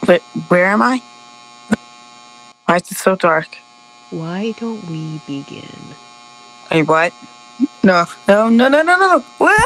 But where am I? Why is it so dark? Why don't we begin? Wait, what? No. What?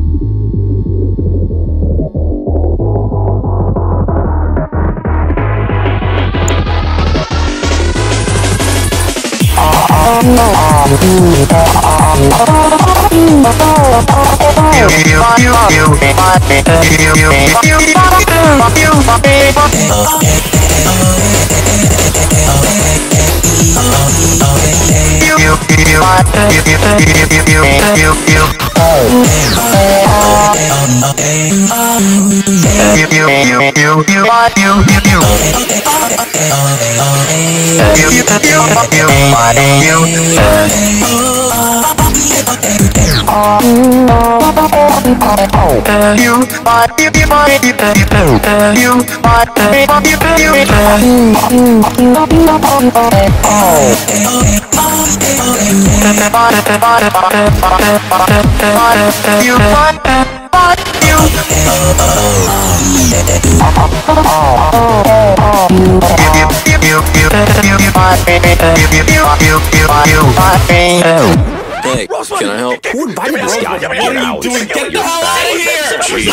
Hey, can I help? Who invited this guy? What are you doing? Get the hell out of here!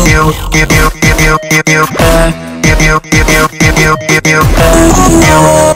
You